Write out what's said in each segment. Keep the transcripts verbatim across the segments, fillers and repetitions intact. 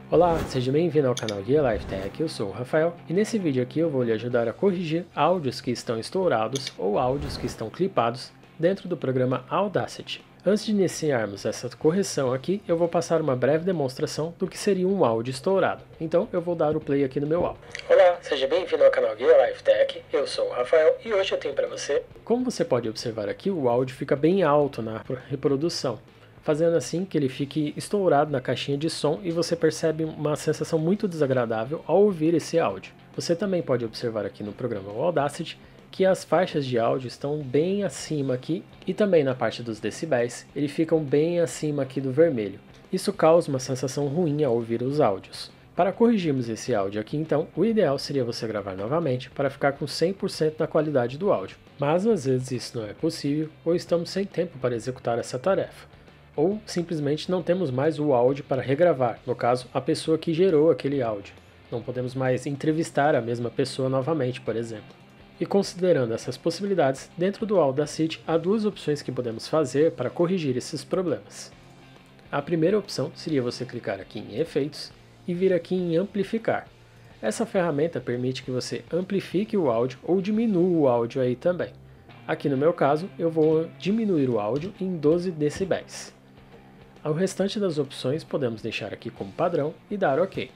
Olá, seja bem-vindo ao canal Guia LifeTech, eu sou o Rafael e nesse vídeo aqui eu vou lhe ajudar a corrigir áudios que estão estourados ou áudios que estão clipados dentro do programa Audacity. Antes de iniciarmos essa correção aqui, eu vou passar uma breve demonstração do que seria um áudio estourado. Então eu vou dar o play aqui no meu áudio. Olá, seja bem-vindo ao canal Guia LifeTech, eu sou o Rafael e hoje eu tenho para você... Como você pode observar aqui, o áudio fica bem alto na reprodução, fazendo assim que ele fique estourado na caixinha de som e você percebe uma sensação muito desagradável ao ouvir esse áudio. Você também pode observar aqui no programa Audacity que as faixas de áudio estão bem acima aqui e também na parte dos decibéis, eles ficam bem acima aqui do vermelho. Isso causa uma sensação ruim ao ouvir os áudios. Para corrigirmos esse áudio aqui então, o ideal seria você gravar novamente para ficar com cem por cento da qualidade do áudio. Mas às vezes isso não é possível ou estamos sem tempo para executar essa tarefa. Ou simplesmente não temos mais o áudio para regravar, no caso, a pessoa que gerou aquele áudio. Não podemos mais entrevistar a mesma pessoa novamente, por exemplo. E considerando essas possibilidades, dentro do Audacity há duas opções que podemos fazer para corrigir esses problemas. A primeira opção seria você clicar aqui em Efeitos e vir aqui em Amplificar. Essa ferramenta permite que você amplifique o áudio ou diminua o áudio aí também. Aqui no meu caso, eu vou diminuir o áudio em doze decibéis. O restante das opções podemos deixar aqui como padrão e dar OK.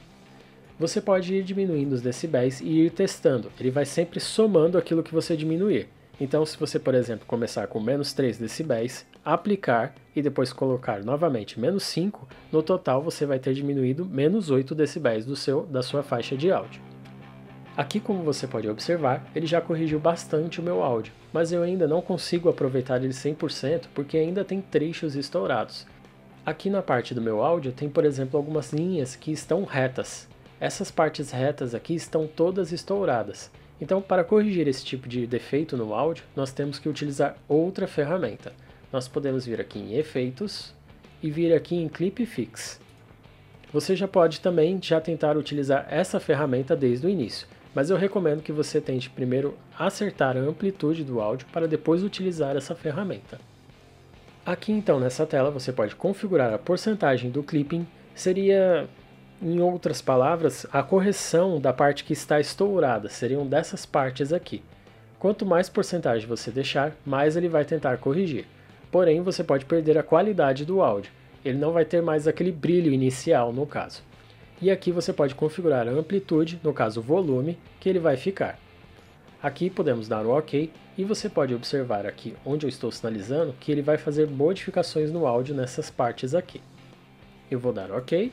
Você pode ir diminuindo os decibéis e ir testando, ele vai sempre somando aquilo que você diminuir. Então se você, por exemplo, começar com menos três decibéis, aplicar e depois colocar novamente menos cinco, no total você vai ter diminuído menos oito decibéis do seu, da sua faixa de áudio. Aqui, como você pode observar, ele já corrigiu bastante o meu áudio, mas eu ainda não consigo aproveitar ele cem por cento porque ainda tem trechos estourados. Aqui na parte do meu áudio tem, por exemplo, algumas linhas que estão retas. Essas partes retas aqui estão todas estouradas. Então, para corrigir esse tipo de defeito no áudio, nós temos que utilizar outra ferramenta. Nós podemos vir aqui em Efeitos e vir aqui em Clip Fix. Você já pode também já tentar utilizar essa ferramenta desde o início, mas eu recomendo que você tente primeiro acertar a amplitude do áudio para depois utilizar essa ferramenta. Aqui então nessa tela você pode configurar a porcentagem do clipping, seria, em outras palavras, a correção da parte que está estourada, seriam dessas partes aqui. Quanto mais porcentagem você deixar, mais ele vai tentar corrigir. Porém, você pode perder a qualidade do áudio, ele não vai ter mais aquele brilho inicial no caso. E aqui você pode configurar a amplitude, no caso o volume, que ele vai ficar. Aqui podemos dar o OK e você pode observar aqui onde eu estou sinalizando que ele vai fazer modificações no áudio nessas partes aqui. Eu vou dar OK.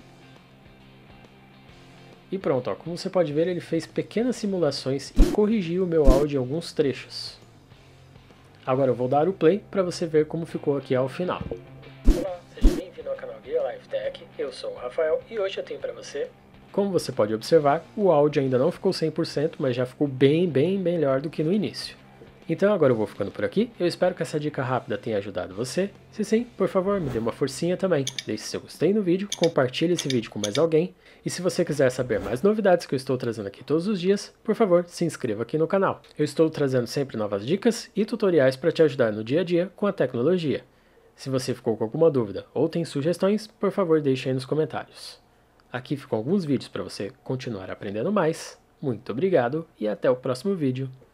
E pronto, ó, como você pode ver, ele fez pequenas simulações e corrigiu o meu áudio em alguns trechos. Agora eu vou dar o play para você ver como ficou aqui ao final. Olá, seja bem-vindo ao canal Guia LifeTech, eu sou o Rafael e hoje eu tenho para você... Como você pode observar, o áudio ainda não ficou cem por cento, mas já ficou bem, bem melhor do que no início. Então agora eu vou ficando por aqui, eu espero que essa dica rápida tenha ajudado você. Se sim, por favor, me dê uma forcinha também. Deixe seu gostei no vídeo, compartilhe esse vídeo com mais alguém. E se você quiser saber mais novidades que eu estou trazendo aqui todos os dias, por favor, se inscreva aqui no canal. Eu estou trazendo sempre novas dicas e tutoriais para te ajudar no dia a dia com a tecnologia. Se você ficou com alguma dúvida ou tem sugestões, por favor, deixe aí nos comentários. Aqui ficam alguns vídeos para você continuar aprendendo mais. Muito obrigado e até o próximo vídeo.